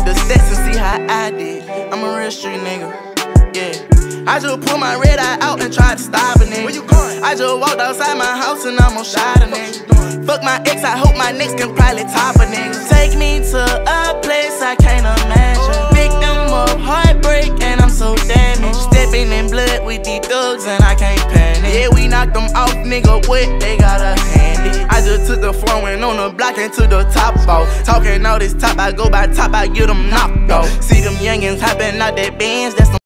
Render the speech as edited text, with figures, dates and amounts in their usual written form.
the stats and see how I did. I'm a real street nigga, yeah. I just pulled my red eye out and tried to stop a nigga. Where you going? I just walked outside my house and I'm gon' shot a nigga. Fuck my ex, I hope my next can probably top a nigga. Take me to a place I can't imagine. Victim of heartbreak and I'm so damaged. Stepping in blood with these thugs and I can't panic. Yeah, we knocked them off, nigga, what they got us handy. I just took the phone, went on the block and to the top off. Talking all this top, I go by top, I get them knocked off. See them youngins hopping out that Benz, that's